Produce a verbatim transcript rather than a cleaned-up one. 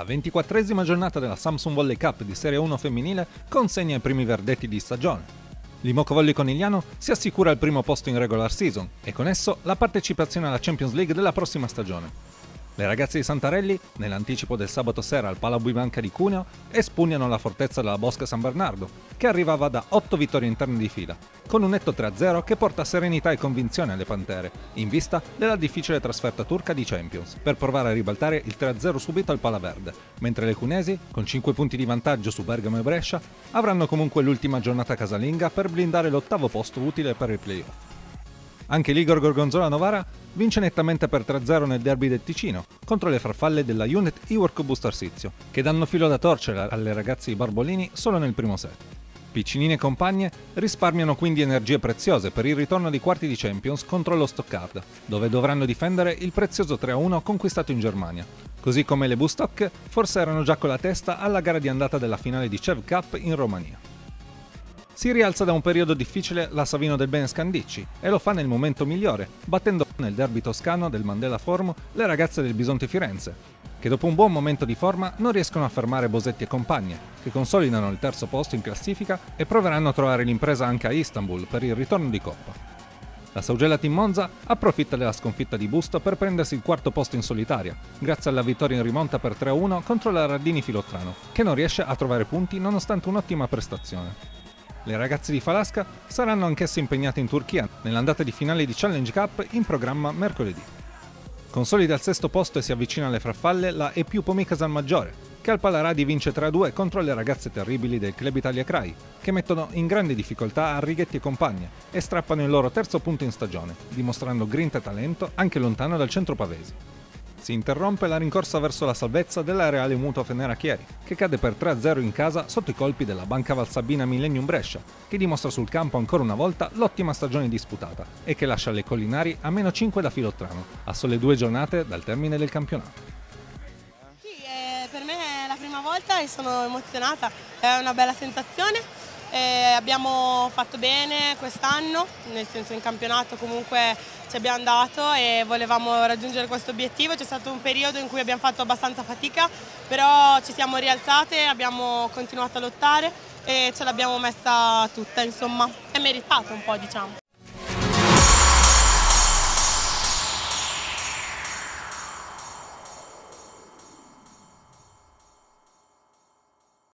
La ventiquattresima giornata della Samsung Volley Cup di Serie uno femminile consegna i primi verdetti di stagione. L'Imoco Volley Conigliano si assicura il primo posto in regular season e con esso la partecipazione alla Champions League della prossima stagione. Le ragazze di Santarelli, nell'anticipo del sabato sera al Pala Buibanca di Cuneo, espugnano la fortezza della Bosca San Bernardo, che arrivava da otto vittorie interne di fila, con un netto tre a zero che porta serenità e convinzione alle Pantere, in vista della difficile trasferta turca di Champions, per provare a ribaltare il tre a zero subito al Pala Verde, mentre le cunesi, con cinque punti di vantaggio su Bergamo e Brescia, avranno comunque l'ultima giornata casalinga per blindare l'ottavo posto utile per il playoff. Anche l'Igor Gorgonzola Novara vince nettamente per tre a zero nel derby del Ticino contro le farfalle della Unit Iwork Busto Arsizio, che danno filo da torcere alle ragazze di Barbolini solo nel primo set. Piccinine e compagne risparmiano quindi energie preziose per il ritorno di quarti di Champions contro lo Stoccarda, dove dovranno difendere il prezioso tre a uno conquistato in Germania, così come le Bustock forse erano già con la testa alla gara di andata della finale di Cev Cup in Romania. Si rialza da un periodo difficile la Savino del Bene Scandicci e lo fa nel momento migliore, battendo nel derby toscano del Mandela Forum le ragazze del Bisonte Firenze, che dopo un buon momento di forma non riescono a fermare Bosetti e compagne, che consolidano il terzo posto in classifica e proveranno a trovare l'impresa anche a Istanbul per il ritorno di Coppa. La Saugella Team Monza approfitta della sconfitta di Busto per prendersi il quarto posto in solitaria, grazie alla vittoria in rimonta per tre a uno contro la Raddini Filottrano, che non riesce a trovare punti nonostante un'ottima prestazione. Le ragazze di Falasca saranno anch'esse impegnate in Turchia nell'andata di finale di Challenge Cup in programma mercoledì. Consolida al sesto posto e si avvicina alle farfalle la E più Pomi Casalmaggiore, che al Palaradi vince tre a due contro le ragazze terribili del Club Italia Crai, che mettono in grande difficoltà Arrighetti e compagne e strappano il loro terzo punto in stagione, dimostrando grinta e talento anche lontano dal centro pavesi. Si interrompe la rincorsa verso la salvezza della Reale Mutua Fenera Chieri, che cade per tre a zero in casa sotto i colpi della Banca Valsabina Millennium Brescia, che dimostra sul campo ancora una volta l'ottima stagione disputata e che lascia le collinari a meno cinque da Filottrano, a sole due giornate dal termine del campionato. Sì, eh, per me è la prima volta e sono emozionata, è una bella sensazione. Eh, abbiamo fatto bene quest'anno, nel senso in campionato comunque ci abbiamo dato e volevamo raggiungere questo obiettivo. C'è stato un periodo in cui abbiamo fatto abbastanza fatica, però ci siamo rialzate, abbiamo continuato a lottare e ce l'abbiamo messa tutta, insomma, è meritato un po', diciamo.